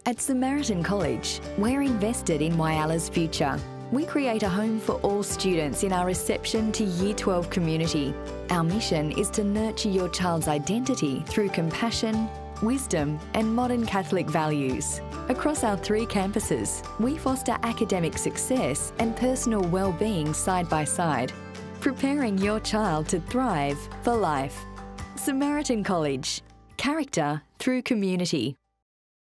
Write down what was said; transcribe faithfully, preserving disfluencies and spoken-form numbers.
At Samaritan College, we're invested in Wyalla's future. We create a home for all students in our reception to Year twelve community. Our mission is to nurture your child's identity through compassion, wisdom and modern Catholic values. Across our three campuses, we foster academic success and personal well-being side by side, preparing your child to thrive for life. Samaritan College. Character through community.